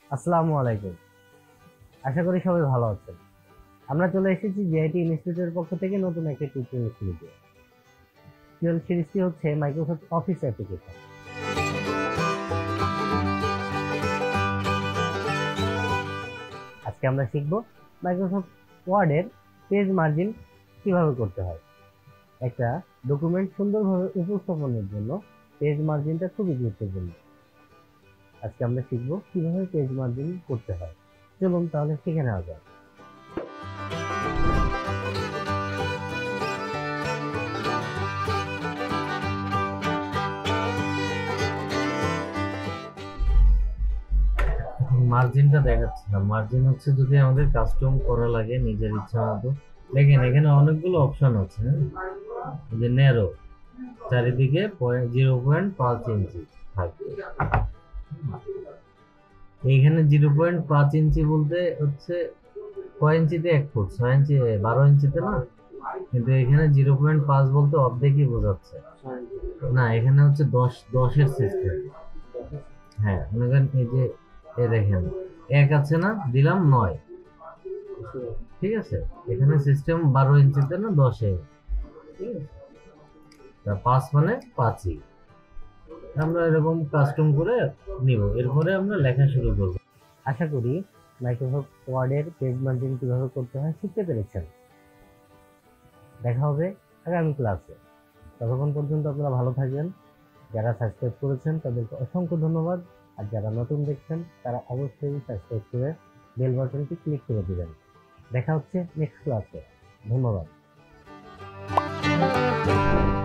আসসালামু আলাইকুম। আশা করি সবাই ভালো আছেন। আমরা চলে এসেছি জিআইটি ইনস্টিটিউটের পক্ষ থেকে নতুন একটা টিউটোরিয়াল সিরিজে। টিউটোরিয়াল সিরিজটি হচ্ছে মাইক্রোসফট অফিস অ্যাপ্লিকেশন। আজকে আমরা শিখব মাইক্রোসফট ওয়ার্ডের পেজ মার্জিন কিভাবে করতে হয়। একটা ডকুমেন্ট সুন্দরভাবে উপস্থাপনের জন্য পেজ মার্জিনটা খুবই গুরুত্বপূর্ণ। আজকে আমরা শিখব কিভাবে পেজ মার্জিন করতে হয়। চলুন তাহলে শিখে নেওয়া যাক। মার্জিনটা দেখাচ্ছে না। মার্জিন হচ্ছে যদি আমাদের কাস্টম করা লাগে নিজের ইচ্ছা মতো। দেখেন এখানে অনেকগুলো অপশন আছে, যে ন্যারো চারিদিকে 0.5 ইঞ্চি থাকবে। এইখানে 0.5 ইঞ্চি বলতে হচ্ছে কয় ইঞ্চিতে 1 ফুট, 6 ইঞ্চি 12 ইঞ্চিতে না, কিন্তু এখানে 0.5 বলতে অর্ধেকই বোঝাচ্ছে না। এখানে হচ্ছে 10 এর সিস্টেম। হ্যাঁ, মনে করেন এই যে দেখেন 1 আছে না, দিলাম 9। ঠিক আছে, এখানে সিস্টেম 12 ইঞ্চিতে না 10-এ। ঠিক আছে, 5 মানে 5ই। আমরা এরকম কাস্টম করে নিব, এরপরে আমরা লেখা শুরু করব। আশা করি মাইক্রোসফট ওয়ার্ডের পেজ মার্জিন কিভাবে করতে হয় শিখতে পেরেছেন। দেখা হবে আগামী ক্লাসে। ততক্ষণ পর্যন্ত আপনারা ভালো থাকবেন। যারা সাবস্ক্রাইব করেছেন তাদেরকে অসংখ্য ধন্যবাদ। আর যারা নতুন দেখছেন তারা অবশ্যই সাবস্ক্রাইব করে বেল বাটনটি ক্লিক করে দিবেন। দেখা হচ্ছে নেক্সট ক্লাসে। ধন্যবাদ।